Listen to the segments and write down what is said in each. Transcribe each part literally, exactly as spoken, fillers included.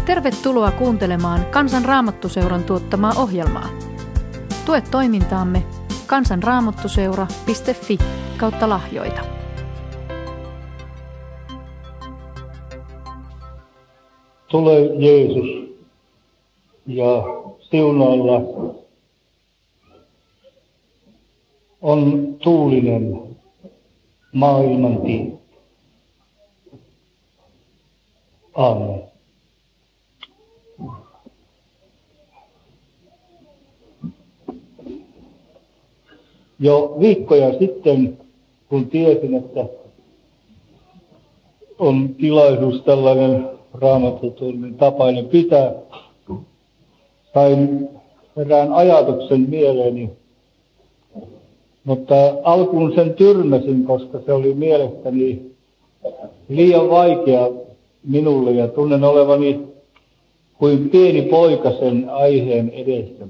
Tervetuloa kuuntelemaan Kansan Raamattuseuran tuottamaa ohjelmaa. Tue toimintaamme kansanraamattuseura piste fi kautta lahjoita. Tule Jeesus ja siunaa lasta. On tuulinen maailman tie. Aamen. Jo viikkoja sitten, kun tiesin, että on tilaisuus tällainen raamattutunnin tapainen pitää, sain erään ajatuksen mieleeni, mutta alkuun sen tyrmäsin, koska se oli mielestäni liian vaikea minulle ja tunnen olevani kuin pieni poika sen aiheen edessä.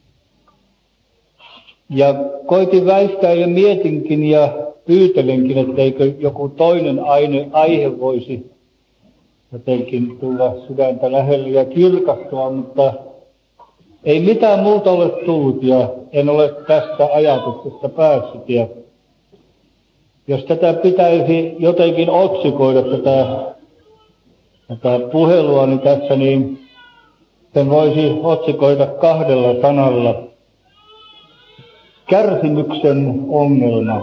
Ja koitin väistää ja mietinkin ja pyytelenkin, etteikö joku toinen aine, aihe voisi jotenkin tulla sydäntä lähelle ja kirkastua, mutta ei mitään muuta ole tullut ja en ole tästä ajatuksesta päässyt. Ja jos tätä pitäisi jotenkin otsikoida tätä, tätä puhelua niin tässä, niin sen voisi otsikoida kahdella sanalla. Kärsimyksen ongelma.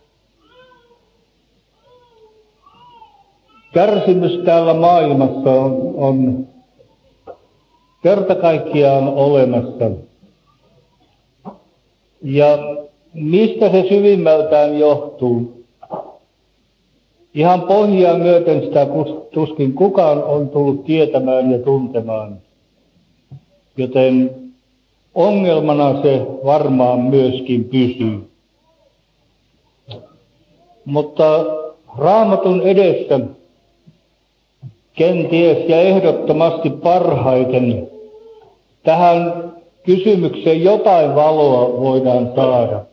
Kärsimys täällä maailmassa on, on kerta kaikkiaan olemassa. Ja mistä se syvimmältään johtuu? Ihan pohjaa myöten sitä tuskin kukaan on tullut tietämään ja tuntemaan. Joten ongelmana se varmaan myöskin pysyy. Mutta Raamatun edessä kenties ja ehdottomasti parhaiten tähän kysymykseen jotain valoa voidaan saada.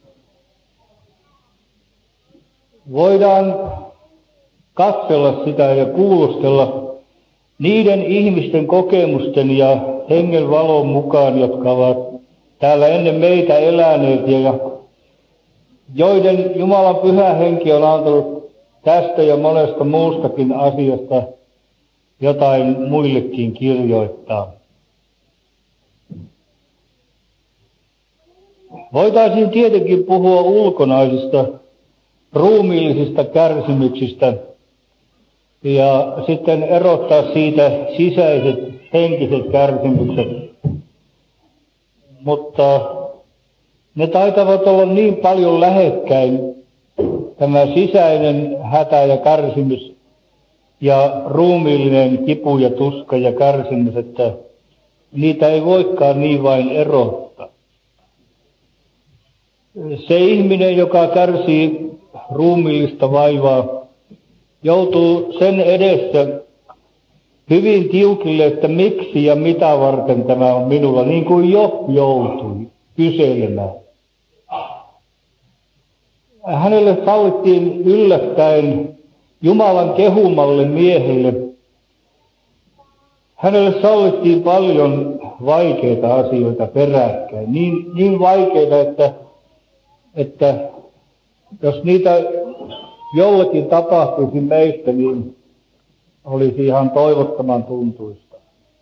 Voidaan katsella sitä ja kuulostella niiden ihmisten kokemusten ja hengen valon mukaan, jotka ovat täällä ennen meitä eläneet ja joiden Jumalan pyhä henki on antanut tästä ja monesta muustakin asiasta jotain muillekin kirjoittaa. Voitaisiin tietenkin puhua ulkonaisista ruumiillisista kärsimyksistä ja sitten erottaa siitä sisäiset henkiset kärsimykset, mutta ne taitavat olla niin paljon lähekkäin, tämä sisäinen hätä ja kärsimys ja ruumiillinen kipu ja tuska ja kärsimys, että niitä ei voikaan niin vain erottaa. Se ihminen, joka kärsii ruumiillista vaivaa, joutuu sen edessä hyvin tiukille, että miksi ja mitä varten tämä on minulla, niin kuin jo joutui kyselemään. Hänelle sallittiin yllättäen Jumalan kehumalle miehelle. Hänelle sallittiin paljon vaikeita asioita peräkkäin. Niin, niin vaikeita, että, että jos niitä jollakin tapahtuisi meistä, niin olisi ihan toivottoman tuntuista.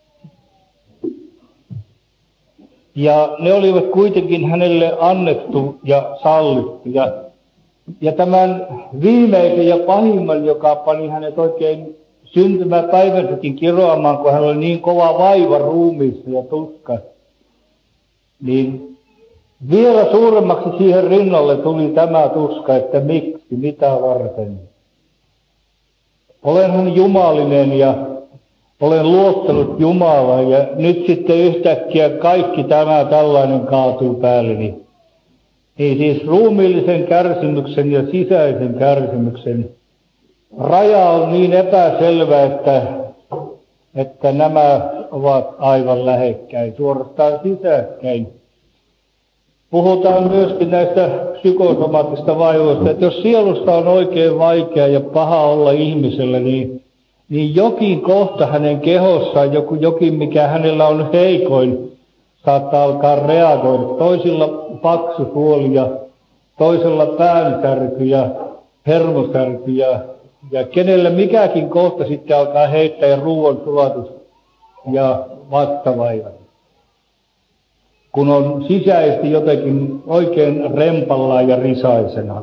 Ja ne olivat kuitenkin hänelle annettu ja sallittu. Ja, ja tämän viimeisen ja pahimman, joka pani hänet oikein syntymäpäivänsäkin kiroamaan, kun hän oli niin kova vaiva ruumiissa ja tuska, niin vielä suuremmaksi siihen rinnalle tuli tämä tuska, että miksi, mitä varten. Olenhan jumalinen ja olen luottanut Jumalaan ja nyt sitten yhtäkkiä kaikki tämä tällainen kaatuu päälleni. Niin siis ruumiillisen kärsimyksen ja sisäisen kärsimyksen raja on niin epäselvä, että, että nämä ovat aivan lähekkäin, suorastaan sisäkkäin. Puhutaan myöskin näistä psykosomaattista vaivoista, että jos sielusta on oikein vaikea ja paha olla ihmisellä, niin niin jokin kohta hänen kehossaan, joku, jokin mikä hänellä on heikoin, saattaa alkaa reagoida. Toisilla paksu suoli ja toisella päänsärky ja hermosärky ja, ja kenellä mikäkin kohta sitten alkaa heittää ruoan sulatus ja vastavaivat. Kun on sisäisesti jotenkin oikein rempallaan ja risaisena.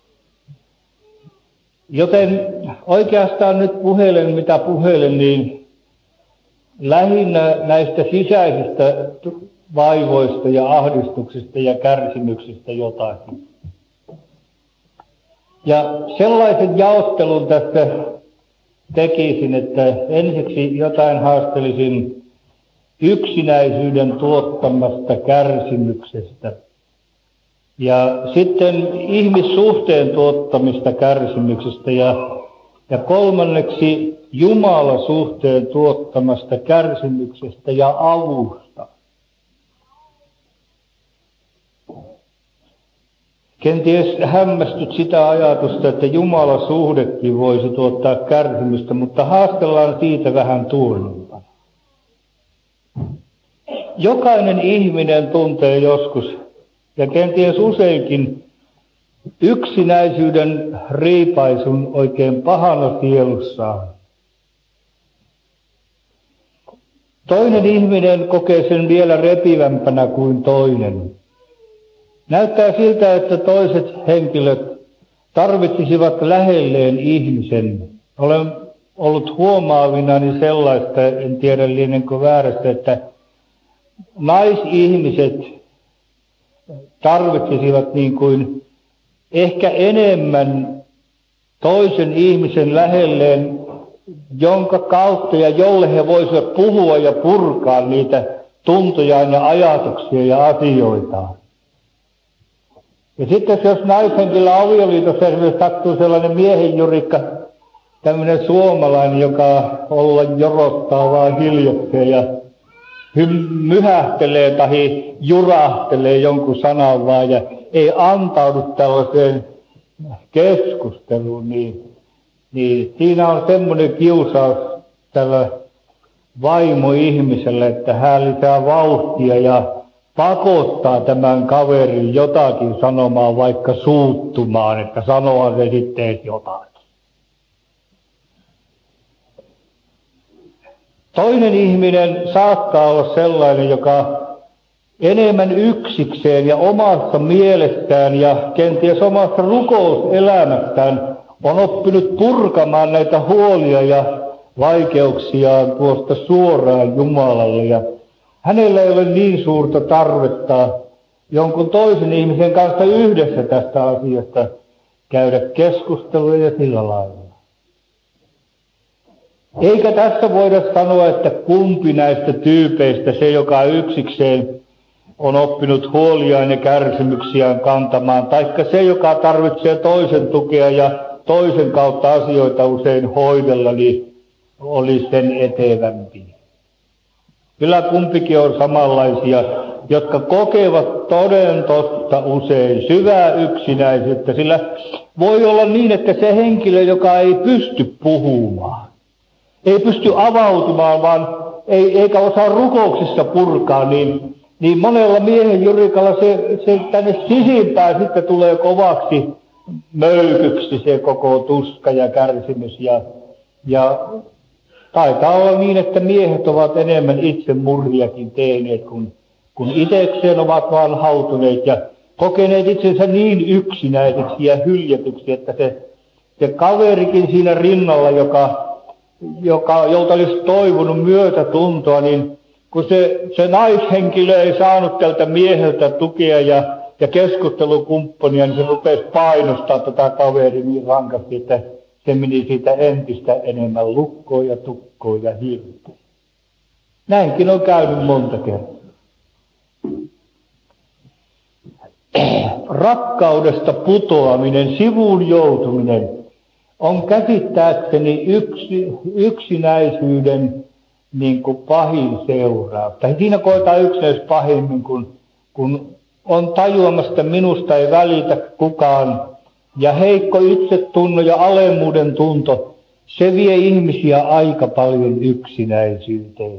Joten oikeastaan nyt puhelen mitä puhelen, niin lähinnä näistä sisäisistä vaivoista ja ahdistuksista ja kärsimyksistä jotakin. Ja sellaisen jaottelun tässä tekisin, että ensiksi jotain haastelisin yksinäisyyden tuottamasta kärsimyksestä. Ja sitten ihmissuhteen tuottamista kärsimyksestä ja, ja kolmanneksi Jumalasuhteen tuottamasta kärsimyksestä ja avusta. Kenties hämmästyt sitä ajatusta, että Jumalasuhdekin voisi tuottaa kärsimystä, mutta haastellaan siitä vähän tuonnempana. Jokainen ihminen tuntee joskus, ja kenties useinkin, yksinäisyyden riipaisun oikein pahana sielussaan. Toinen ihminen kokee sen vielä repivämpänä kuin toinen. Näyttää siltä, että toiset henkilöt tarvitsisivat lähelleen ihmisen. Olen ollut huomaavinani sellaista, en tiedä lienenkö väärästä, että naisihmiset tarvitsisivat niin kuin ehkä enemmän toisen ihmisen lähelleen, jonka kautta ja jolle he voisivat puhua ja purkaa niitä tuntojaan ja ajatuksia ja asioitaan. Ja sitten jos naishenkilö avioliitossa esimerkiksi sattuu sellainen miehenjurikka, tämmöinen suomalainen, joka olla jorottaa vaan hiljakseen ja myhähtelee tai jurahtelee jonkun sanan vaan ja ei antaudu tällaiseen keskusteluun, niin, niin siinä on semmoinen kiusaus tällä vaimoihmisellä, että hän lisää vauhtia ja pakottaa tämän kaverin jotakin sanomaan, vaikka suuttumaan, että sanoa se sitten jotakin. Toinen ihminen saattaa olla sellainen, joka enemmän yksikseen ja omassa mielestään ja kenties omassa rukouselämästään on oppinut purkamaan näitä huolia ja vaikeuksiaan tuosta suoraan Jumalalle. Ja hänellä ei ole niin suurta tarvetta jonkun toisen ihmisen kanssa yhdessä tästä asiasta käydä keskustelua ja sillä lailla. Eikä tässä voida sanoa, että kumpi näistä tyypeistä, se joka yksikseen on oppinut huoliaan ja kärsimyksiään kantamaan, taikka se, joka tarvitsee toisen tukea ja toisen kautta asioita usein hoidella, niin oli sen etevämpi. Kyllä kumpikin on samanlaisia, jotka kokevat toden totta usein syvää yksinäisyyttä, sillä voi olla niin, että se henkilö, joka ei pysty puhumaan, ei pysty avautumaan, vaan ei, eikä osaa rukouksissa purkaa, niin, niin monella miehen jurikalla se, se tänne sisimpään sitten tulee kovaksi möykyksi se koko tuska ja kärsimys. Ja, ja taitaa olla niin, että miehet ovat enemmän itse murhiakin tehneet, kun, kun itsekseen ovat vaan hautuneet ja kokeneet itsensä niin yksinäiseksi ja hyljätyksi, että se, se kaverikin siinä rinnalla, joka Joka, jolta olisi toivonut myötätuntoa, niin kun se, se naishenkilö ei saanut tältä mieheltä tukea ja, ja keskustelukumppania, niin se rupesi painostaa tätä kaveria niin rankasti, että se meni siitä entistä enemmän lukkoon ja tukkoon ja hirteen. Näinkin on käynyt monta kertaa. Rakkaudesta putoaminen, sivuun joutuminen on käsittääkseni yksi, yksinäisyyden niin kuin pahin seuraus. Tai siinä koetaan yksinäisyys pahimmin, kun, kun on tajuamassa, että minusta ei välitä kukaan. Ja heikko itsetunno ja alemmuuden tunto se vie ihmisiä aika paljon yksinäisyyteen.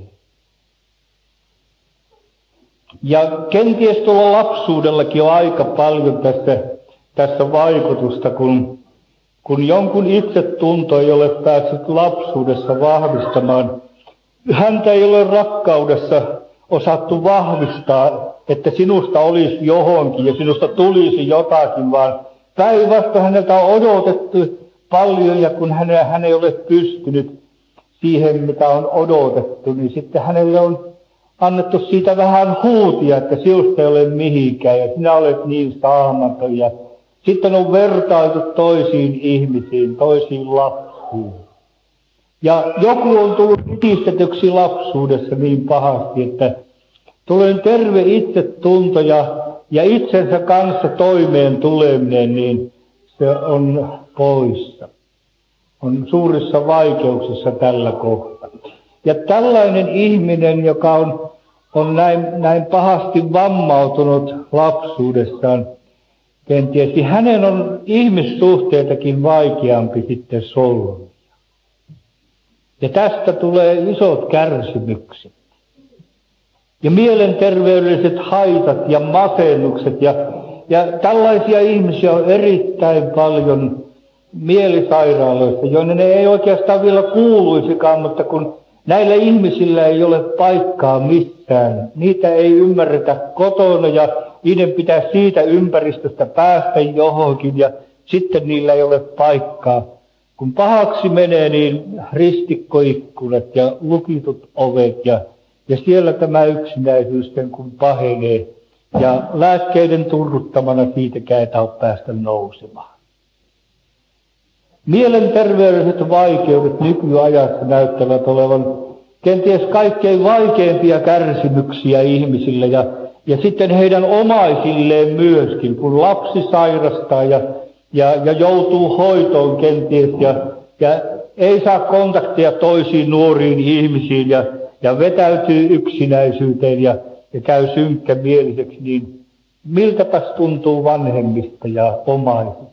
Ja kenties tuolla lapsuudellakin on aika paljon tässä, tässä vaikutusta, kun, kun jonkun itsetunto ei ole päässyt lapsuudessa vahvistamaan. Häntä ei ole rakkaudessa osattu vahvistaa, että sinusta olisi johonkin ja sinusta tulisi jotakin, vaan päinvastoin häneltä on odotettu paljon, ja kun hän, hän ei ole pystynyt siihen, mitä on odotettu, niin sitten hänelle on annettu siitä vähän huutia, että sinusta ei ole mihinkään ja sinä olet niin saamaton. Ja sitten on vertailtu toisiin ihmisiin, toisiin lapsiin. Ja joku on tullut kiistetyksi lapsuudessa niin pahasti, että tulee terve itsetunto ja, ja itsensä kanssa toimeen tuleminen, niin se on poissa. On suurissa vaikeuksissa tällä kohtaa. Ja tällainen ihminen, joka on, on näin, näin pahasti vammautunut lapsuudessaan, kenties, niin hänen on ihmissuhteitakin vaikeampi sitten solmia. Ja tästä tulee isot kärsimykset. Ja mielenterveydelliset haitat ja masennukset. Ja, ja tällaisia ihmisiä on erittäin paljon mielisairaaloissa, joiden ne ei oikeastaan vielä kuuluisikaan, mutta kun näillä ihmisillä ei ole paikkaa missään, niitä ei ymmärretä kotona ja niiden pitää siitä ympäristöstä päästä johonkin ja sitten niillä ei ole paikkaa. Kun pahaksi menee, niin ristikkoikkunat ja lukitut ovet ja, ja siellä tämä yksinäisyys sen kun pahenee ja lääkkeiden turruttamana siitäkään ei tahdo päästä nousemaan. Mielenterveydelliset vaikeudet nykyajassa näyttävät olevan kenties kaikkein vaikeimpia kärsimyksiä ihmisille ja, ja sitten heidän omaisilleen myöskin, kun lapsi sairastaa ja, ja, ja joutuu hoitoon kenties ja, ja ei saa kontaktia toisiin nuoriin ihmisiin ja, ja vetäytyy yksinäisyyteen ja, ja käy synkkämieliseksi, niin miltäpäs tuntuu vanhemmista ja omaisista?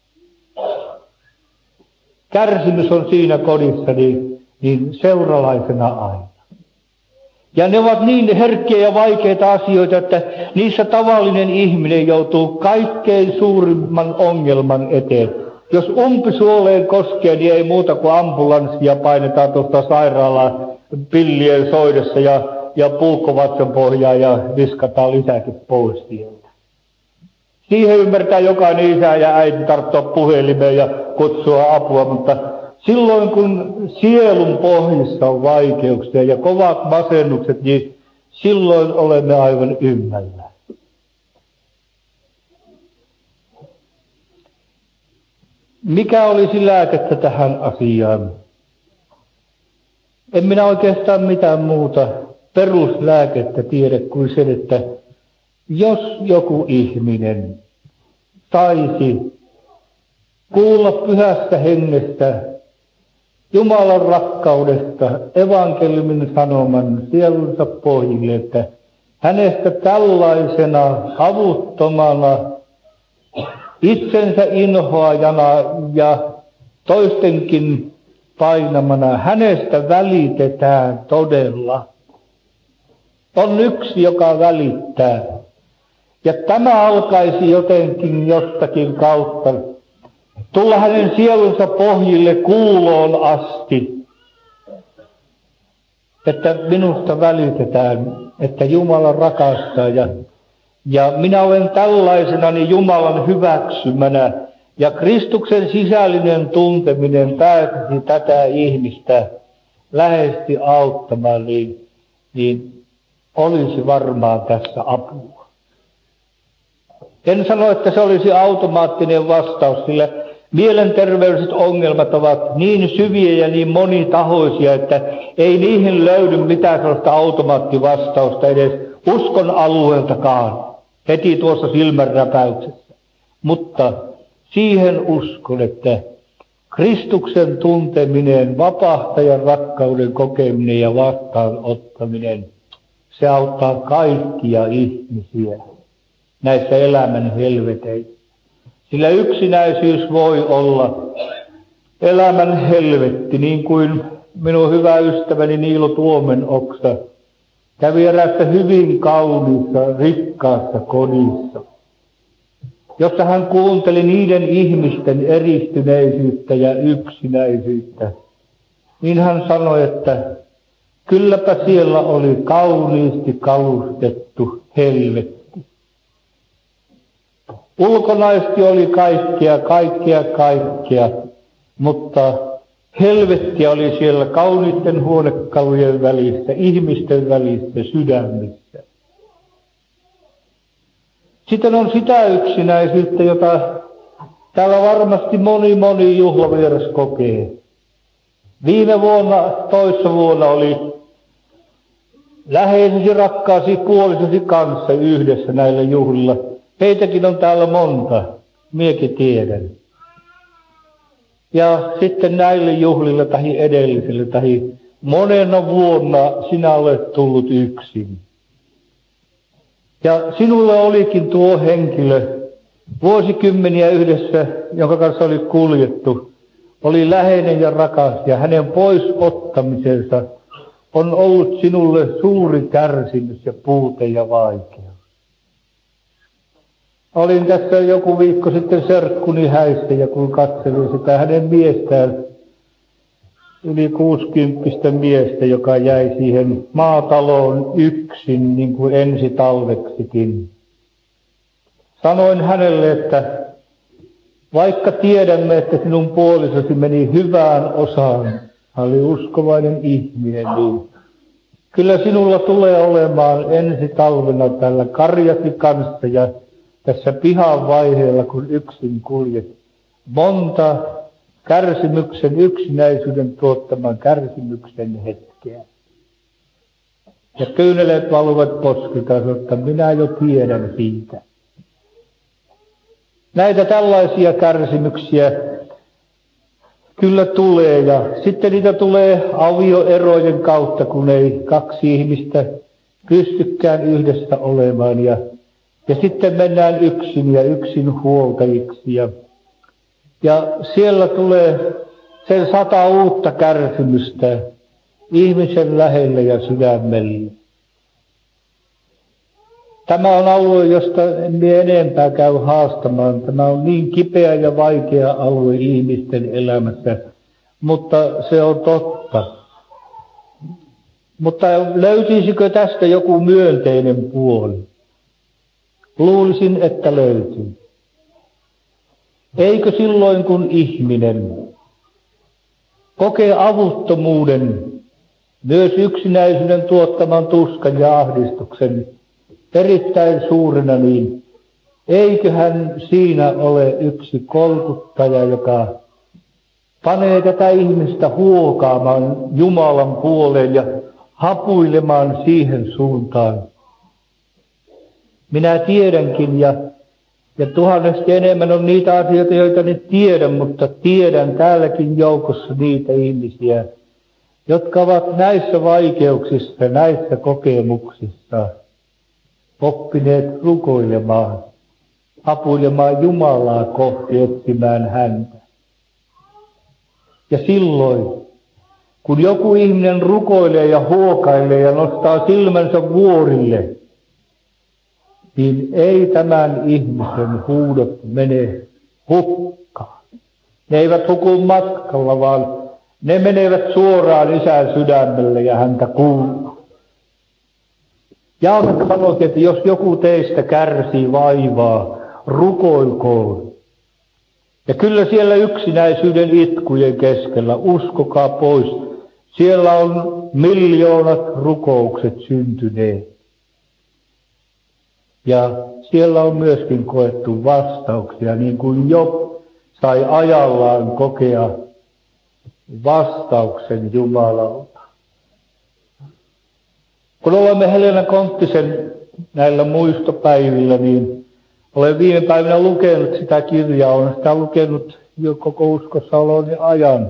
Kärsimys on siinä kodissa niin, niin seuralaisena aina. Ja ne ovat niin herkkiä ja vaikeita asioita, että niissä tavallinen ihminen joutuu kaikkein suurimman ongelman eteen. Jos umpisuoleen koskee, niin ei muuta kuin ambulanssia painetaan tuosta sairaalaan pillien soidessa ja, ja puukkovatsan pohjaan ja viskataan lisäkin pois sieltä. Siihen ymmärtää jokainen isä ja äiti tarttua puhelimeen ja kutsua apua, mutta silloin kun sielun pohjissa on vaikeuksia ja kovat masennukset, niin silloin olemme aivan ymmällä. Mikä olisi lääkettä tähän asiaan? En minä oikeastaan mitään muuta peruslääkettä tiedä kuin sen, että jos joku ihminen saisi kuulla pyhästä hengestä, Jumalan rakkaudesta, evankeliumin sanoman sielunsa pohjille, että hänestä tällaisena avuttomana, itsensä inhoajana ja toistenkin painamana, hänestä välitetään todella. On yksi, joka välittää. Ja tämä alkaisi jotenkin jostakin kautta tulla hänen sielunsa pohjille kuuloon asti, että minusta välitetään, että Jumala rakastaa ja, ja minä olen tällaisenani Jumalan hyväksymänä ja Kristuksen sisällinen tunteminen pääsisi tätä ihmistä läheisesti auttamaan, niin, niin olisi varmaan tässä apua. En sano, että se olisi automaattinen vastaus, sillä mielenterveydelliset ongelmat ovat niin syviä ja niin monitahoisia, että ei niihin löydy mitään sellaista automaattivastausta edes uskon alueeltakaan, heti tuossa silmänräpäyksessä. Mutta siihen uskon, että Kristuksen tunteminen, vapahtajan rakkauden kokeminen ja vastaanottaminen, se auttaa kaikkia ihmisiä näissä elämän helveteissä. Sillä yksinäisyys voi olla elämän helvetti, niin kuin minun hyvä ystäväni Niilo Tuomenoksa kävi eräässä hyvin kauniissa, rikkaassa kodissa, jossa hän kuunteli niiden ihmisten eristyneisyyttä ja yksinäisyyttä. Niin hän sanoi, että kylläpä siellä oli kauniisti kalustettu helvetti. Ulkonaisesti oli kaikkea, kaikkea, kaikkea, mutta helvettiä oli siellä kauniitten huonekalujen välissä, ihmisten välissä, sydämissä. Sitten on sitä yksinäisyyttä, jota täällä varmasti moni moni juhlavieras kokee. Viime vuonna, toissa vuonna oli läheisesi, rakkaasi, puolisosi kanssa yhdessä näillä juhlilla. Heitäkin on täällä monta, miekin tiedän. Ja sitten näille juhlille tai edellisille tai monena vuonna sinä olet tullut yksin. Ja sinulle olikin tuo henkilö vuosikymmeniä yhdessä, jonka kanssa oli kuljettu, oli läheinen ja rakas, ja hänen pois ottamisensa on ollut sinulle suuri kärsimys ja puute ja vaikeus. Olin tässä joku viikko sitten serkkuni häissä, ja kun katselin sitä hänen miestään, yli kuusikymppistä miestä, joka jäi siihen maataloon yksin, niin kuin ensi talveksikin. Sanoin hänelle, että vaikka tiedämme, että sinun puolisosi meni hyvään osaan, hän oli uskovainen ihminen, niin kyllä sinulla tulee olemaan ensi talvena tällä karjasi kanssa ja tässä pihan vaiheella, kun yksin kuljet, monta kärsimyksen, yksinäisyyden tuottaman kärsimyksen hetkeä. Ja kyyneleet valuvat poskilta, että minä jo tiedän siitä. Näitä tällaisia kärsimyksiä kyllä tulee, ja sitten niitä tulee avioerojen kautta, kun ei kaksi ihmistä pystykään yhdessä olemaan, ja, ja sitten mennään yksin ja yksin huoltajiksi, ja, ja siellä tulee sen sata uutta kärsimystä ihmisen lähelle ja sydämelle. Tämä on alue, josta en enempää käy haastamaan. Tämä on niin kipeä ja vaikea alue ihmisten elämässä, mutta se on totta. Mutta löytyisikö tästä joku myönteinen puoli? Luulisin, että löytyy. Eikö silloin, kun ihminen kokee avuttomuuden, myös yksinäisyyden tuottaman tuskan ja ahdistuksen erittäin suurena, niin eiköhän siinä ole yksi kolkuttaja, joka panee tätä ihmistä huokaamaan Jumalan puoleen ja hapuilemaan siihen suuntaan. Minä tiedänkin, ja, ja tuhannesti enemmän on niitä asioita, joita en tiedä, mutta tiedän täälläkin joukossa niitä ihmisiä, jotka ovat näissä vaikeuksissa, näissä kokemuksissa oppineet rukoilemaan, hapuilemaan Jumalaa kohti, etsimään häntä. Ja silloin, kun joku ihminen rukoilee ja huokailee ja nostaa silmänsä vuorille, niin ei tämän ihmisen huudot mene hukkaan. Ne eivät huku matkalla, vaan ne menevät suoraan Isän sydämelle ja häntä kuuluu. Jaakob sanoi, että jos joku teistä kärsii vaivaa, rukoilkoon. Ja kyllä siellä yksinäisyyden itkujen keskellä, uskokaa pois, siellä on miljoonat rukoukset syntyneet. Ja siellä on myöskin koettu vastauksia, niin kuin Job sai ajallaan kokea vastauksen Jumalalta. Kun olemme Helena Konttisen näillä muistopäivillä, niin olen viime päivinä lukenut sitä kirjaa, olen sitä lukenut jo koko uskossaoloni ajan.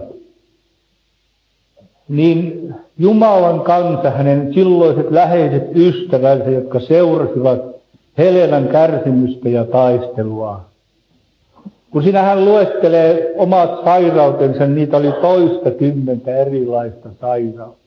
Niin Jumalan kansa, hänen silloiset läheiset ystävänsä, jotka seurasivat Helenan kärsimystä ja taistelua, Kun siinä hän luettelee omat sairautensa, niitä oli toista kymmentä erilaista sairautta.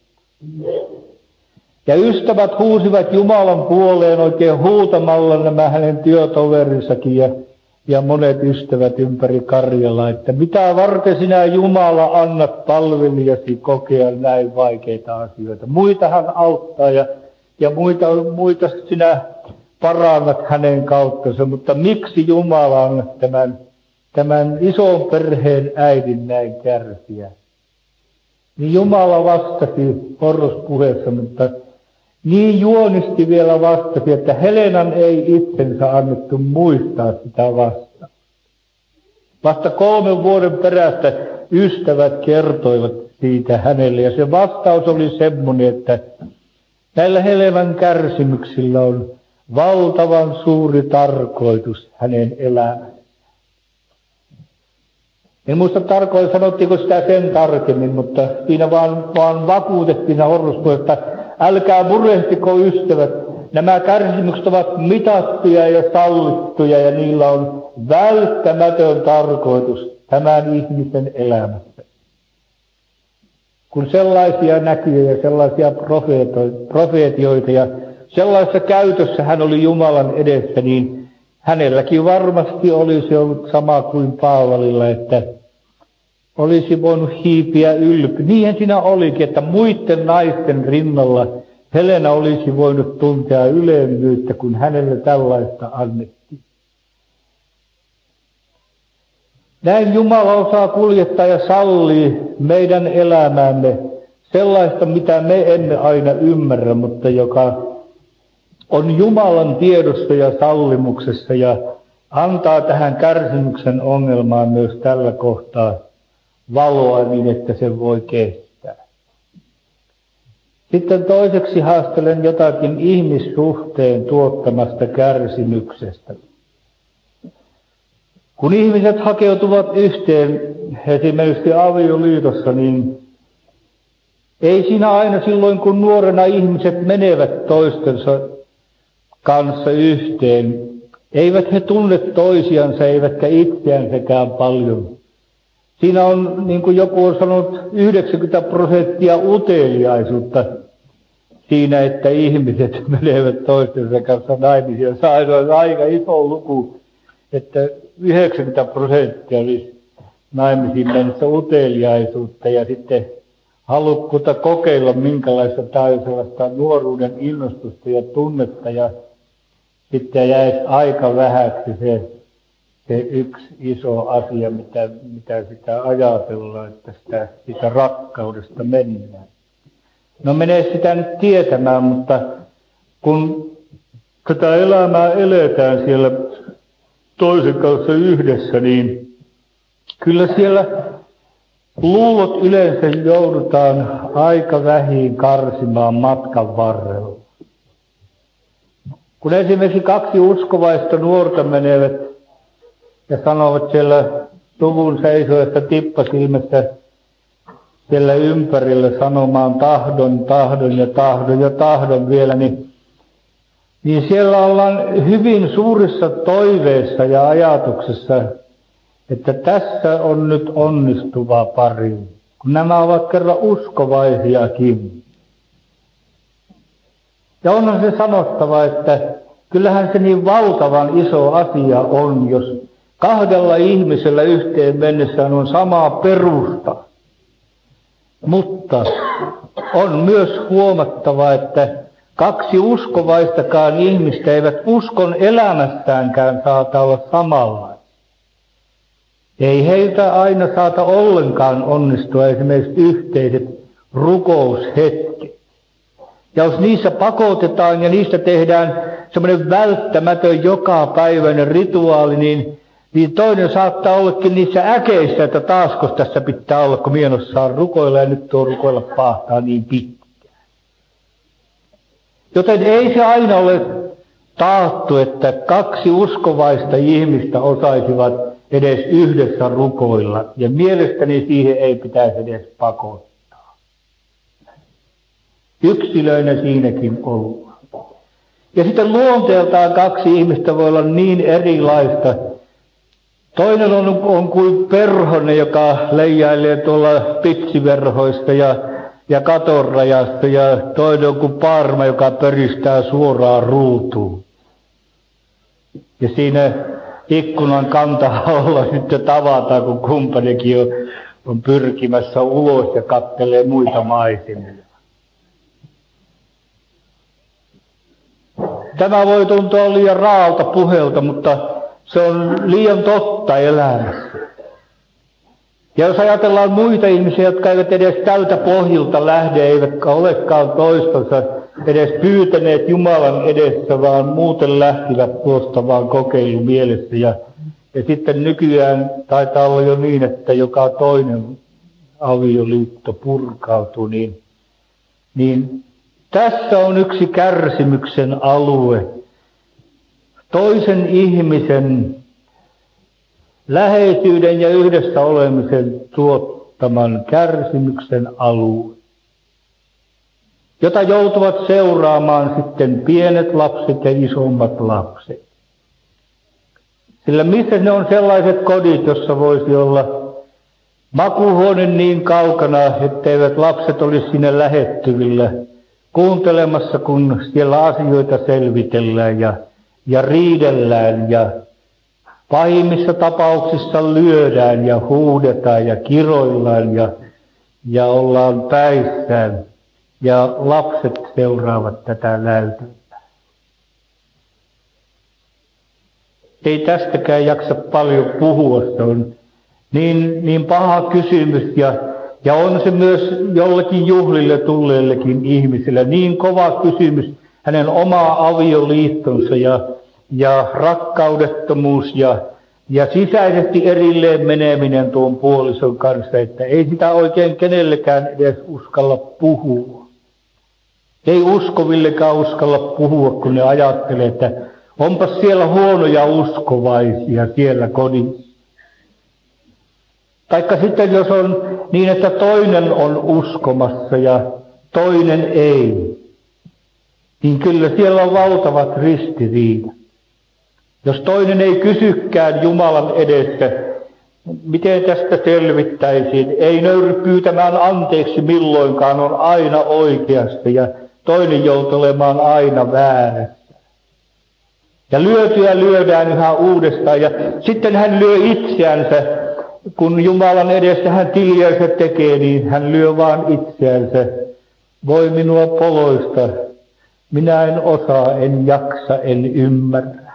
Ja ystävät huusivat Jumalan puoleen oikein huutamalla, nämä hänen työtoverinsakin ja, ja monet ystävät ympäri Karjalaa, että mitä varten sinä Jumala annat palvelijasi kokea näin vaikeita asioita. Muita hän auttaa ja, ja muita, muita sinä parannat hänen kauttansa, mutta miksi Jumala annat tämän, tämän ison perheen äidin näin kärsiä? Niin Jumala vastasi horrospuheessa, mutta niin juonisti vielä vastasi, että Helenan ei itsensä annettu muistaa sitä vastaan. Vasta kolmen vuoden perästä ystävät kertoivat siitä hänelle, ja se vastaus oli semmoinen, että näillä Helenan kärsimyksillä on valtavan suuri tarkoitus hänen elämänsä. En muista tarkoin, sanottiinko sitä sen tarkemmin, mutta siinä vaan, vaan vakuutettiin horrospuolesta, että älkää murehtiko ystävät, nämä kärsimykset ovat mitattuja ja sallittuja ja niillä on välttämätön tarkoitus tämän ihmisen elämässä. Kun sellaisia näkyjä ja sellaisia profeetioita ja sellaisessa käytössä hän oli Jumalan edessä, niin hänelläkin varmasti olisi ollut sama kuin Paavalilla, että olisi voinut hiipiä ylpeä. Niinhän siinä olikin, että muiden naisten rinnalla Helena olisi voinut tuntea ylemmyyttä, kun hänelle tällaista annettiin. Näin Jumala osaa kuljettaa ja sallii meidän elämäämme sellaista, mitä me emme aina ymmärrä, mutta joka on Jumalan tiedossa ja sallimuksessa ja antaa tähän kärsimyksen ongelmaan myös tällä kohtaa valoa niin, että se voi kestää. Sitten toiseksi haastelen jotakin ihmissuhteen tuottamasta kärsimyksestä. Kun ihmiset hakeutuvat yhteen, esimerkiksi avioliitossa, niin ei siinä aina silloin, kun nuorena ihmiset menevät toistensa kanssa yhteen, eivät he tunne toisiansa, eivätkä itseänsäkään paljon. Siinä on, niin kuin joku on sanonut, yhdeksänkymmentä prosenttia uteliaisuutta siinä, että ihmiset menevät toistensa kanssa naimisiin. Se on aika iso luku, että yhdeksänkymmentä prosenttia olisi naimisiin mennessä uteliaisuutta ja sitten halukkuutta kokeilla, minkälaista tämä on sellaista nuoruuden innostusta ja tunnetta ja sitten jäisi aika vähäksi se, se yksi iso asia, mitä, mitä sitä ajatellaan, että sitä, sitä rakkaudesta mennään. No menee sitä nyt tietämään, mutta kun tätä elämää eletään siellä toisen kanssa yhdessä, niin kyllä siellä luulot yleensä joudutaan aika vähin karsimaan matkan varrella. Kun esimerkiksi kaksi uskovaista nuorta menevät ja sanovat siellä tuvun seisoessa tippasilmässä siellä ympärillä sanomaan tahdon, tahdon ja tahdon ja tahdon vielä, niin, niin siellä ollaan hyvin suurissa toiveissa ja ajatuksessa, että tässä on nyt onnistuva pari, kun nämä ovat kerran uskovaisiakin. Ja onhan se sanottava, että kyllähän se niin valtavan iso asia on, jos kahdella ihmisellä yhteen mennessään on sama perusta. Mutta on myös huomattava, että kaksi uskovaistakaan ihmistä eivät uskon elämästäänkään saata olla samanlaisia. Ei heiltä aina saata ollenkaan onnistua esimerkiksi yhteiset rukoushetket. Ja jos niissä pakotetaan ja niistä tehdään semmoinen välttämätön jokapäiväinen rituaali, niin, niin toinen saattaa ollakin niissä äkeissä, että taaskos tässä pitää olla, kun mienossaan rukoilla ja nyt tuo rukoilla pahtaa niin pitkään. Joten ei se aina ole taattu, että kaksi uskovaista ihmistä osaisivat edes yhdessä rukoilla. Ja mielestäni siihen ei pitäisi edes pakottaa. Yksilöinä siinäkin ollaan. Ja sitten luonteeltaan kaksi ihmistä voi olla niin erilaista, Toinen on, on kuin perhonen, joka leijailee tuolla pitsiverhoista ja, ja katonrajasta, ja toinen on kuin paarma, joka pöristää suoraan ruutuun. Ja siinä ikkunan kantaalla sitten tavataan, kun kumppanikin on, on pyrkimässä ulos ja kattelee muita maisemia. Tämä voi tuntua liian raalta puheelta, mutta se on liian totta elämässä. Ja jos ajatellaan muita ihmisiä, jotka eivät edes tältä pohjilta lähde, eivätkä olekaan toistansa edes pyytäneet Jumalan edessä, vaan muuten lähtivät tuosta vaan kokeilu mielessä. Ja, ja sitten nykyään taitaa olla jo niin, että joka toinen avioliitto purkautuu, niin, niin tässä on yksi kärsimyksen alue. Toisen ihmisen läheisyyden ja yhdessä olemisen tuottaman kärsimyksen alue, jota joutuvat seuraamaan sitten pienet lapset ja isommat lapset. Sillä missä ne on sellaiset kodit, jossa voisi olla makuuhuone niin kaukana, etteivät lapset olisi sinne lähettyvillä kuuntelemassa, kun siellä asioita selvitellään ja, ja riidellään ja pahimmissa tapauksissa lyödään ja huudetaan ja kiroillaan ja, ja ollaan päissään. Ja lapset seuraavat tätä näytelmää. Ei tästäkään jaksa paljon puhua, se on niin, niin paha kysymys ja, ja on se myös jollekin juhlille tulleillekin ihmisille niin kova kysymys, hänen oma avioliittonsa ja, ja rakkaudettomuus ja, ja sisäisesti erilleen meneminen tuon puolison kanssa, että ei sitä oikein kenellekään edes uskalla puhua. Ei uskovillekaan uskalla puhua, kun ne ajattelee, että onpas siellä huonoja uskovaisia siellä kodissa. Taikka sitten jos on niin, että toinen on uskomassa ja toinen ei, niin kyllä siellä on valtavat ristiriidat. Jos toinen ei kysykään Jumalan edessä, miten tästä selvittäisiin, ei nöyry pyytämään anteeksi milloinkaan, on aina oikeassa ja toinen joutuu olemaan aina väärässä. Ja lyötyä lyödään yhä uudestaan ja sitten hän lyö itseänsä, kun Jumalan edessä hän tiliänsä tekee, niin hän lyö vaan itseänsä. Voi minua poloista, minä en osaa, en jaksa, en ymmärrä.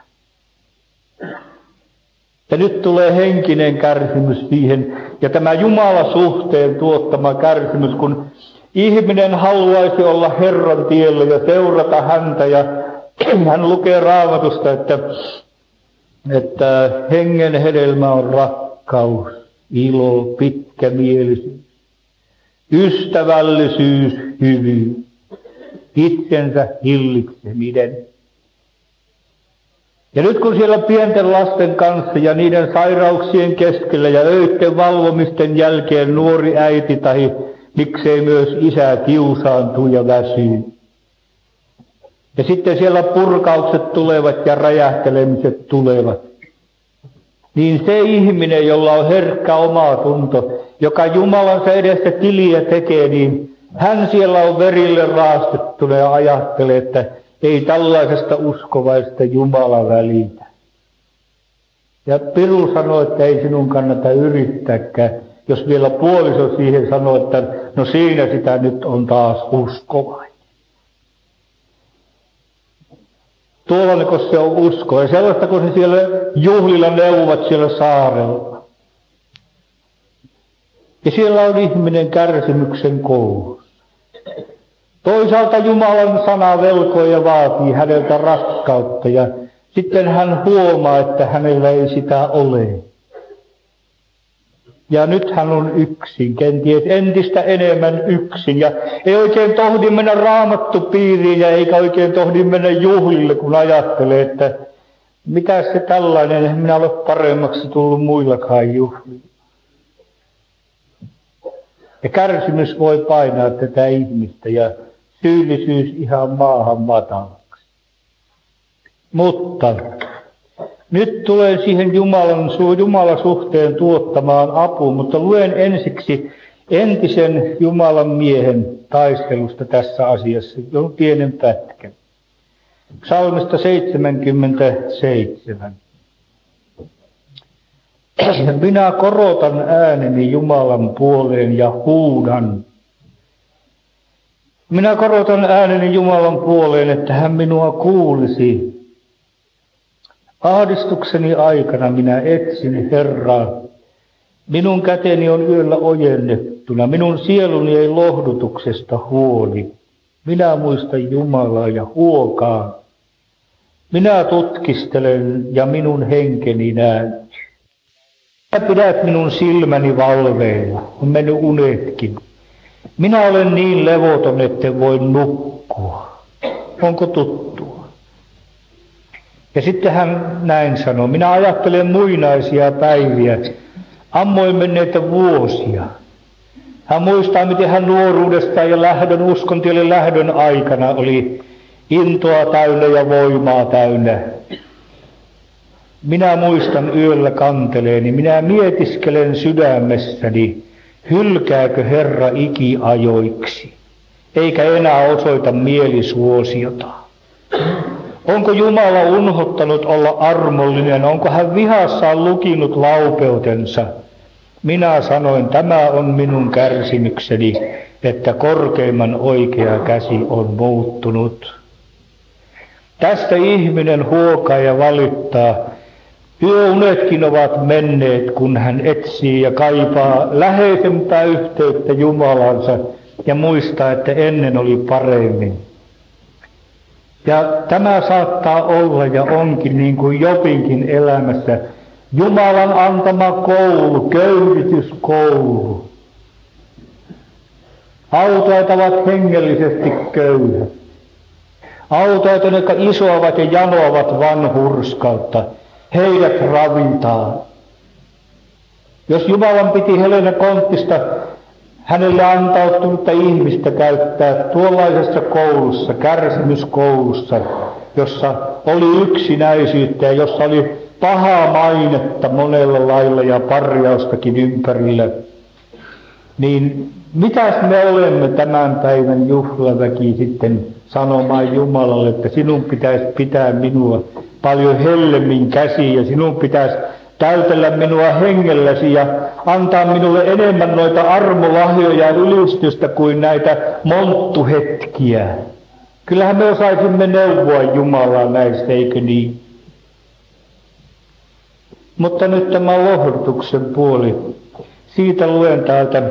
Ja nyt tulee henkinen kärsimys siihen, ja tämä Jumala-suhteen tuottama kärsimys, kun ihminen haluaisi olla Herran tiellä ja seurata häntä, ja hän lukee Raamatusta, että, että hengen hedelmä on rakkaus, ilo, pitkämielisyys, ystävällisyys, hyvyys, itsensä hillitseminen. Ja nyt kun siellä pienten lasten kanssa ja niiden sairauksien keskellä ja öiden valvomisten jälkeen nuori äiti tai miksei myös isä kiusaantuu ja väsyy. Ja sitten siellä purkaukset tulevat ja räjähtelemiset tulevat. Niin se ihminen, jolla on herkkä omatunto, joka Jumalansa edessä tiliä tekee, niin hän siellä on verille raastettuna ja ajattelee, että ei tällaisesta uskovaista Jumala välitä. Ja Piru sanoi, että ei sinun kannata yrittääkään, jos vielä puoliso siihen sanoo, että no siinä sitä nyt on taas uskovainen. Tuollainen, kun se on usko. Ja sellaista, kun se siellä juhlilla neuvovat siellä saarella. Ja siellä on ihminen kärsimyksen koulussa. Toisaalta Jumalan sana velkoo ja vaatii häneltä rakkautta ja sitten hän huomaa, että hänellä ei sitä ole. Ja nyt hän on yksin, kenties entistä enemmän yksin ja ei oikein tohdi mennä raamattupiiriin ja eikä oikein tohdi mennä juhlille, kun ajattelee, että mitä se tällainen, en minä ole paremmaksi tullut muillakaan juhlilla. Ja kärsimys voi painaa tätä ihmistä ja syyllisyys ihan maahan matalaksi. Mutta Nyt tulen siihen Jumalan, Jumalan suhteen tuottamaan apuun, mutta luen ensiksi entisen Jumalan miehen taistelusta tässä asiassa, jo pienen pätkän. Psalmista seitsemänkymmentäseitsemän. Minä korotan ääneni Jumalan puoleen ja huudan. Minä korotan ääneni Jumalan puoleen, että hän minua kuulisi. Ahdistukseni aikana minä etsin Herraa. Minun käteni on yöllä ojennettuna. Minun sieluni ei lohdutuksesta huoli. Minä muistan Jumalaa ja huokaan. Minä tutkistelen ja minun henkeni näyttää. Sinä pidät minun silmäni valveilla, on mennyt unetkin. Minä olen niin levoton, etten voi nukkua. Onko tuttua? Ja sitten hän näin sanoo, minä ajattelen muinaisia päiviä, ammoin menneitä vuosia. Hän muistaa, miten hän nuoruudestaan ja lähdön, uskontielle lähdön aikana oli intoa täynnä ja voimaa täynnä. Minä muistan yöllä kanteleeni, minä mietiskelen sydämessäni, hylkääkö Herra ikiajoiksi, eikä enää osoita mielisuosiota. Onko Jumala unhottanut olla armollinen, onko hän vihassaan lukinut laupeutensa? Minä sanoin, tämä on minun kärsimykseni, että korkeimman oikea käsi on muuttunut. Tästä ihminen huokaa ja valittaa. Yöunetkin ovat menneet, kun hän etsii ja kaipaa läheisempää yhteyttä Jumalansa ja muistaa, että ennen oli paremmin. Ja tämä saattaa olla ja onkin niin kuin Jobinkin elämässä Jumalan antama koulu, köyhytyskoulu. Autuaat ovat hengellisesti köyhät. Autuaat on, jotka isoavat ja janoavat vanhurskautta. Heidät ravitaan. Jos Jumalan piti Helena Konttista hänelle antautunutta ihmistä käyttää tuollaisessa koulussa, kärsimyskoulussa, jossa oli yksinäisyyttä ja jossa oli pahaa mainetta monella lailla ja parjaustakin ympärillä, niin mitäs me olemme tämän päivän juhlaväki sitten sanomaan Jumalalle, että sinun pitäisi pitää minua paljon hellemmin käsiin ja sinun pitäisi täytellä minua hengelläsi ja antaa minulle enemmän noita armolahjoja ja ylistystä kuin näitä monttuhetkiä. Kyllähän me osaisimme neuvoa Jumalaa näistä, eikö niin? Mutta nyt tämä lohdutuksen puoli. Siitä luen täältä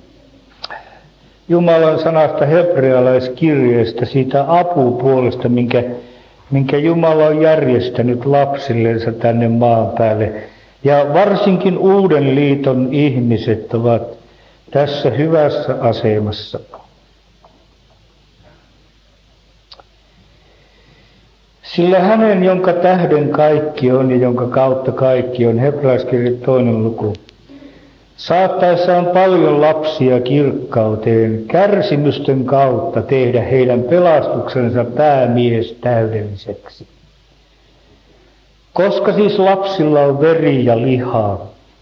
Jumalan sanasta hebrealaiskirjeestä, siitä apupuolesta, minkä, minkä Jumala on järjestänyt lapsillensa tänne maan päälle. Ja varsinkin uuden liiton ihmiset ovat tässä hyvässä asemassa. Sillä hänen, jonka tähden kaikki on ja jonka kautta kaikki on, hebrealaiskirje toinen luku, saattaessaan paljon lapsia kirkkauteen, kärsimysten kautta tehdä heidän pelastuksensa päämies täydelliseksi. Koska siis lapsilla on veri ja lihaa,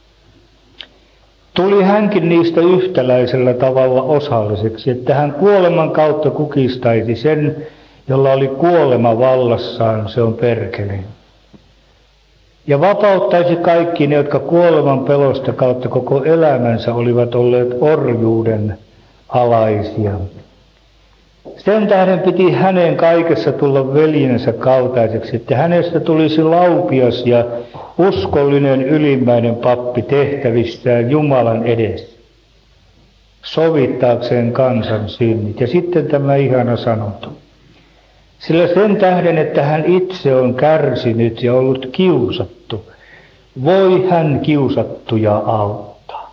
tuli hänkin niistä yhtäläisellä tavalla osalliseksi, että hän kuoleman kautta kukistaisi sen, jolla oli kuolema vallassaan, se on perkele. Ja vapauttaisi kaikki ne, jotka kuoleman pelosta kautta koko elämänsä olivat olleet orjuuden alaisia. Sen tähden piti hänen kaikessa tulla veljensä kaltaiseksi, että hänestä tulisi laupias ja uskollinen ylimmäinen pappi tehtävissään Jumalan edessä, sovittaakseen kansan synnit. Ja sitten tämä ihana sanonta. Sillä sen tähden, että hän itse on kärsinyt ja ollut kiusattu, voi hän kiusattuja auttaa.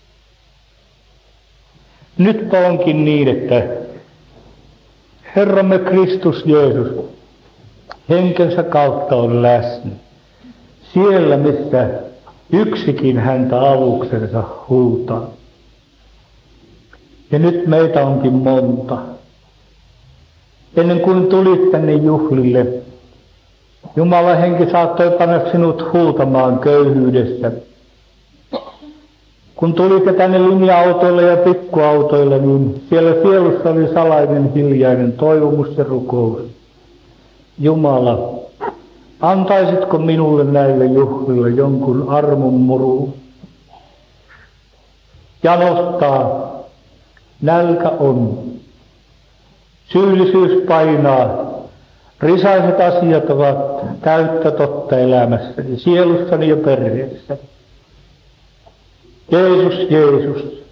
Nytpä onkin niin, että Herramme Kristus Jeesus henkensä kautta on läsnä. Siellä, missä yksikin häntä avuksensa huutaa. Ja nyt meitä onkin monta. Ennen kuin tulit tänne juhlille, Jumalan henki saattoi panna sinut huutamaan köyhyydessä. Kun tulitte tänne linja-autoilla ja pikkuautoilla, niin siellä sielussa oli salainen hiljainen toivomus ja rukous. Jumala, antaisitko minulle näille juhlille jonkun armon muru? Janottaa, nälkä on, syyllisyys painaa, risaiset asiat ovat täyttä totta elämässäni, sielussani ja perheessäni. Jeesus, Jeesus.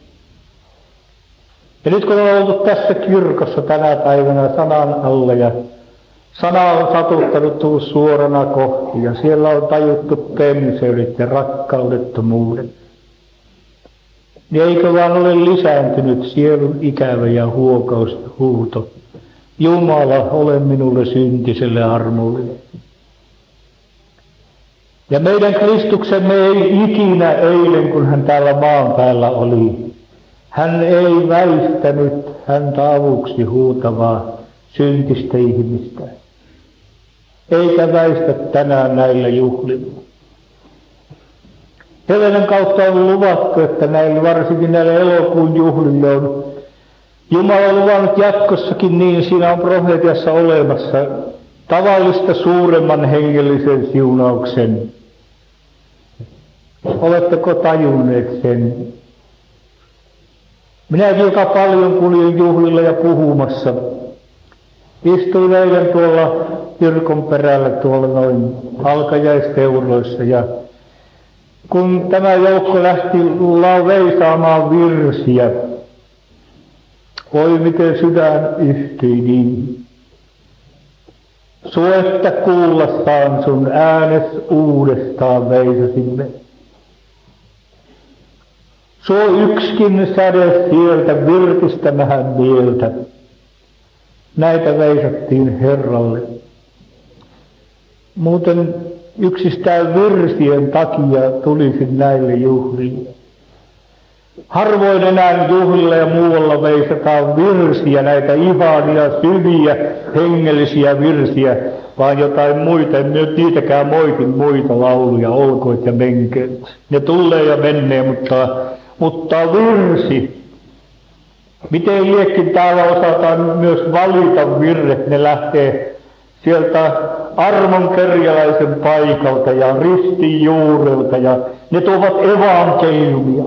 Ja nyt kun on oltu tässä kirkossa tänä päivänä sanan alla ja sana on satuttanut tullut suorana kohti ja siellä on tajuttu pemseydet ja rakkaudettomuudet, niin eikö vaan ole lisääntynyt sielun ikävä ja huokaus ja huuto. Jumala, ole minulle syntiselle armollinen. Ja meidän Kristuksemme ei ikinä eilen, kun hän täällä maan päällä oli, hän ei väistänyt häntä avuksi huutavaa syntistä ihmistä. Eikä väistä tänään näillä juhlilla. Helenan kautta on luvattu, että näillä, varsinkin näillä elokuun juhlilla on Jumala luvannut jatkossakin, niin siinä on profeetiassa olemassa tavallista suuremman hengellisen siunauksen. Oletteko tajunneet sen? Minäkin joka paljon kuljen juhlilla ja puhumassa. Istuin eilen tuolla kirkon perällä tuolla noin alkajaisteuroissa ja kun tämä joukko lähti veisaamaan virsiä, voi miten sydän yhtyi niin. Suetta kuullassaan sun äänes uudestaan veisasimme. Suo yksikin säde sieltä virkistämähän mieltä. Näitä veisattiin Herralle. Muuten yksistään virsien takia tulisin näille juhlille. Harvoin enää juhlilla ja muualla veisataan virsiä, näitä ihania, syviä, hengellisiä virsiä, vaan jotain muita. En nyt niitäkään moitin muita lauluja, olkoit ja menkööt. Ne tulee ja menee, mutta, mutta virsi. Miten liekin täällä osataan myös valita virret, ne lähtee sieltä armon kerjäläisen paikalta ja ristin juurelta ja ne tuovat evankeliumia.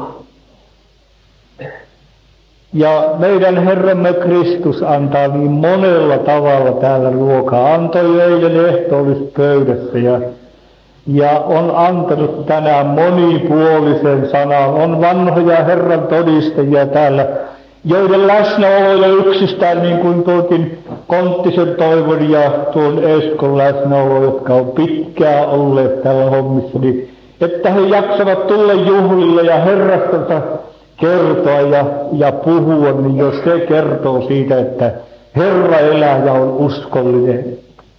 Ja meidän Herramme Kristus antaa niin monella tavalla täällä ruokaa. Antoi eilen ehtoollispöydässä ja, ja on antanut tänään monipuolisen sanan. On vanhoja Herran todistajia täällä, joiden läsnäolo yksistään, niin kuin tuotin Konttisen Toivon ja tuon Eskon läsnäolo, jotka on pitkään olleet täällä hommissa, niin että he jaksavat tulla juhlille ja Herrastansa kertoa ja, ja puhua, niin jos se kertoo siitä, että Herra elää ja on uskollinen.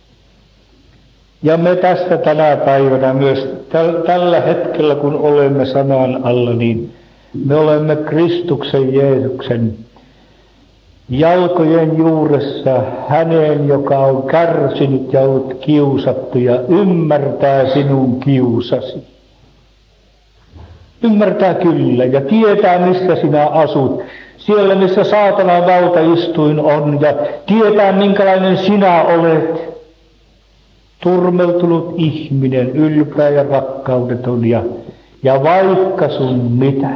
Ja me tässä tänä päivänä myös täl, tällä hetkellä, kun olemme sanan alla, niin me olemme Kristuksen Jeesuksen jalkojen juuressa, hänen, joka on kärsinyt ja ollut kiusattu ja ymmärtää sinun kiusasi. Ymmärtää kyllä ja tietää, missä sinä asut. Siellä, missä saatanan valtaistuin on ja tietää, minkälainen sinä olet. Turmeltunut ihminen, ylpeä ja rakkaudeton ja, ja vaikka sun mitä.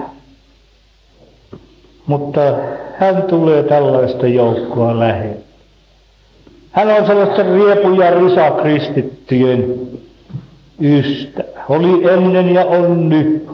Mutta hän tulee tällaista joukkoa lähelle. Hän on sellaisten riepu- ja risakristittyjen ystävä. Oli ennen ja on nyt.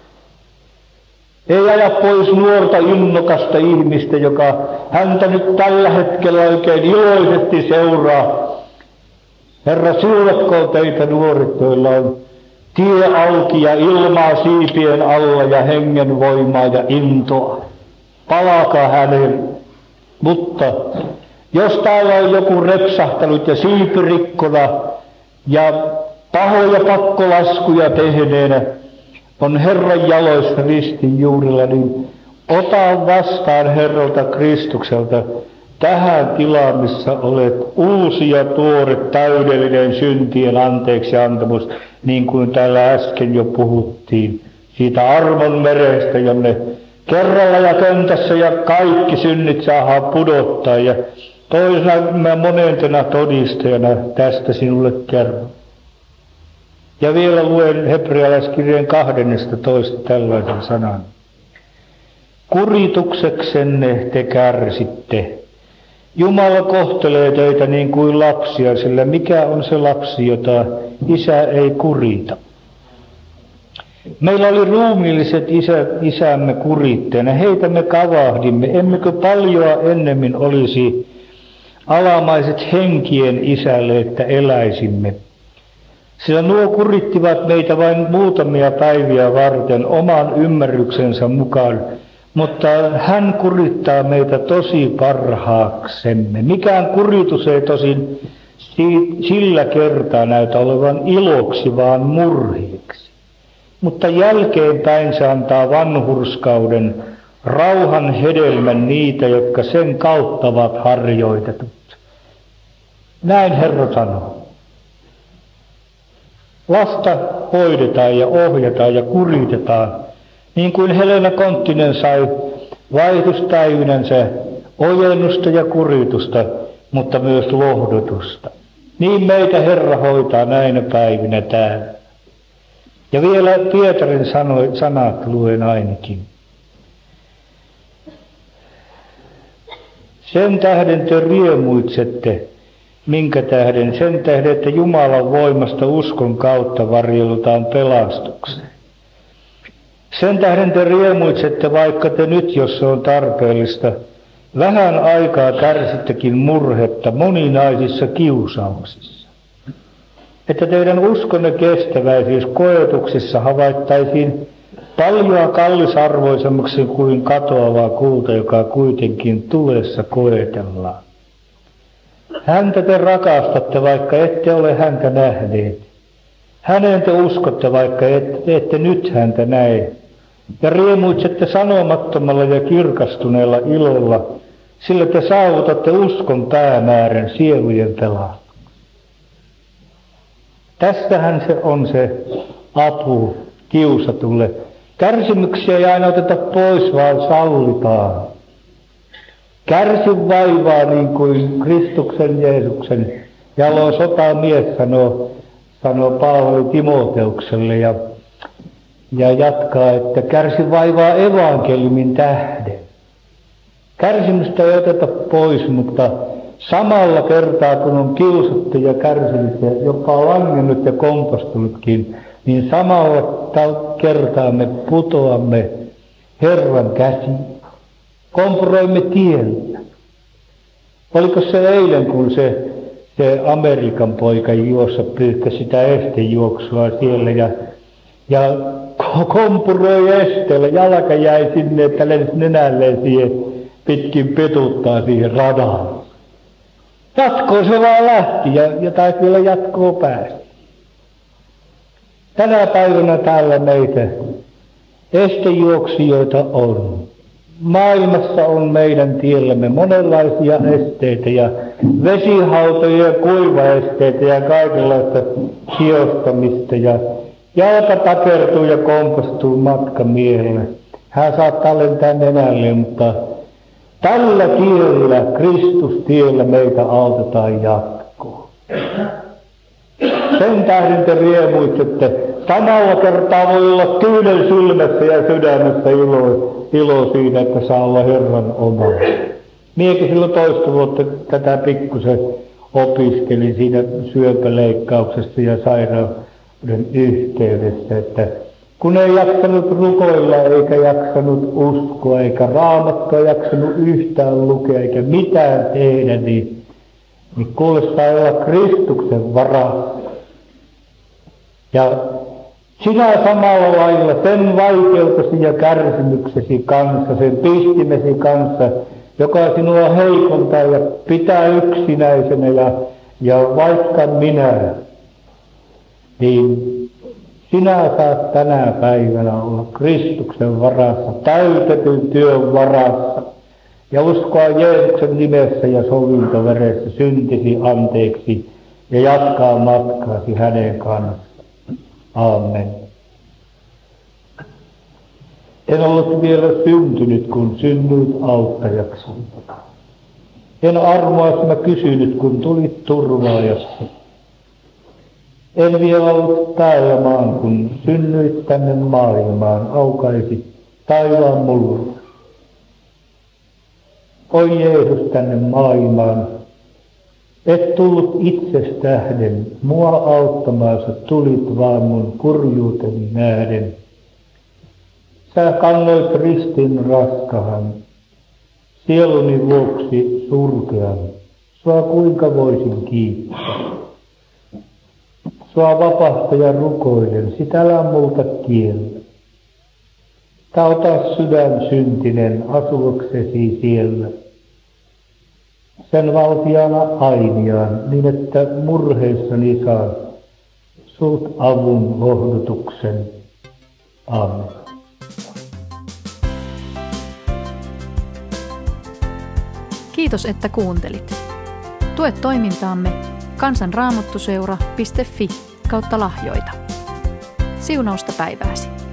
Ei aja pois nuorta innokasta ihmistä, joka häntä nyt tällä hetkellä oikein iloisesti seuraa. Herra, siunatkoon teitä nuoret, joilla on tie auki ja ilmaa siipien alla ja hengen voimaa ja intoa. Palaakaa hänelle. Mutta jos täällä on joku repsahtanut ja siipirikkona ja pahoja pakkolaskuja tehneenä, on Herran jaloissa ristin juurilla, niin ota vastaan Herralta Kristukselta tähän tilaan, missä olet uusi ja tuore, täydellinen syntien anteeksi antamus, niin kuin täällä äsken jo puhuttiin, siitä armon merestä, jonne kerralla ja köntässä ja kaikki synnit saadaan pudottaa. Ja toisena mä monentena todistajana tästä sinulle kerron. Ja vielä luen hebrealaiskirjeen kahdennesta toista tällaisen sanan. Kuritukseksenne te kärsitte. Jumala kohtelee teitä niin kuin lapsia, sillä mikä on se lapsi, jota isä ei kurita? Meillä oli ruumiilliset isä, isämme kuritteena, heitä me kavahdimme, emmekö paljoa ennemmin olisi alamaiset henkien isälle, että eläisimme. Sillä nuo kurittivat meitä vain muutamia päiviä varten oman ymmärryksensä mukaan, mutta hän kurittaa meitä tosi parhaaksemme. Mikään kuritus ei tosin sillä kertaa näytä olevan iloksi, vaan murhieksi. Mutta jälkeenpäin se antaa vanhurskauden, rauhan hedelmän niitä, jotka sen kautta ovat harjoitetut. Näin Herra sanoo. Lasta hoidetaan ja ohjataan ja kuritetaan, niin kuin Helena Konttinen sai vaihtuspäivinänsä ojennusta ja kuritusta, mutta myös lohdutusta. Niin meitä Herra hoitaa näinä päivinä täällä. Ja vielä Pietarin sanat luen ainakin. Sen tähden te riemuitsette, minkä tähden? Sen tähden, että Jumalan voimasta uskon kautta varjelutaan pelastukseen. Sen tähden te riemuitsette, vaikka te nyt, jos se on tarpeellista, vähän aikaa kärsittekin murhetta moninaisissa kiusauksissa. Että teidän uskonne kestäväisyys koetuksissa havaittaisiin paljon kallisarvoisemmaksi kuin katoavaa kulta, joka kuitenkin tulessa koetellaan. Häntä te rakastatte, vaikka ette ole häntä nähneet. Häneen te uskotte, vaikka ette, ette nyt häntä näe. Ja riemuitsette sanomattomalla ja kirkastuneella ilolla, sillä te saavutatte uskon päämäärän sielujen pelastuksen. Tästähän se on se apu kiusatulle. Kärsimyksiä ei aina oteta pois, vaan sallitaan. Kärsi vaivaa, niin kuin Kristuksen Jeesuksen jalo sotamies sanoo, sanoo Paavali Timoteukselle ja, ja jatkaa, että kärsi vaivaa evankeliumin tähden. Kärsimystä ei oteta pois, mutta samalla kertaa kun on kiusattu ja kärsinyt ja jopa langennut ja kompastunutkin, niin samalla kertaa me putoamme Herran käsiin. Kompuroimme tiellä. Oliko se eilen, kun se, se Amerikan poika juossa pyyhkäsi sitä estejuoksua siellä ja, ja kompuroi esteellä. Jalka jäi sinne, että lensi nenälleen siihen, pitkin petuttaa siihen radaan. Jatkoon se vaan lähti ja, ja taisi vielä jatkoa päästä. Tänä päivänä täällä meitä estejuoksijoita on. Maailmassa on meidän tiellämme monenlaisia esteitä ja vesihautoja ja kuivaesteitä ja kaikenlaista hiostamista ja jalka takertuu ja kompastuu matkamiehelle. Hän saattaa lentää nenälleen, mutta tällä tiellä, Kristustiellä meitä autetaan jatkoon. Sen tähden te riemuitsette. Samalla kertaa voi olla kyynel silmässä ja sydämessä ilo, ilo siinä, että saa olla Herran oma. Miekin silloin toista vuotta tätä pikkusen opiskelin siinä syöpäleikkauksessa ja sairauden yhteydessä, että kun ei jaksanut rukoilla eikä jaksanut uskoa eikä Raamattua jaksanut yhtään lukea eikä mitään tehdä, niin, niin kuule sai olla Kristuksen varassa. Ja sinä samalla lailla sen vaikeutesi ja kärsimyksesi kanssa, sen pistimesi kanssa, joka sinua heikontaa ja pitää yksinäisenä ja, ja vaikka minä, niin sinä saat tänä päivänä olla Kristuksen varassa, täytetyn työn varassa. ja uskoa Jeesuksen nimessä ja sovintoveressä syntisi anteeksi ja jatkaa matkaasi hänen kanssaan. Aamen. En ollut vielä syntynyt, kun synnyit auttajaksi. En armoas mä kysynyt, kun tulit turvaajaksi. En vielä ollut täällä maan, kun synnyit tänne maailmaan, aukaisit taivaan mulle. Oi Jeesus tänne maailmaan, et tullut itsestähden, mua auttamaansa tulit vaan mun kurjuuteni nähden. Sä kannoit ristin raskahan, sieluni vuoksi surkean, sua kuinka voisin kiittää. Sua vapahtaja rukoilen, sit älä multa kiellä. Tauta sydän syntinen asuaksesi siellä. Sen valtiana ainiaan, niin että murheissani saan sult avun lohdutuksen. Aamen. Kiitos, että kuuntelit. Tue toimintaamme kansanraamattuseura piste fi kautta lahjoita. Siunausta päivääsi.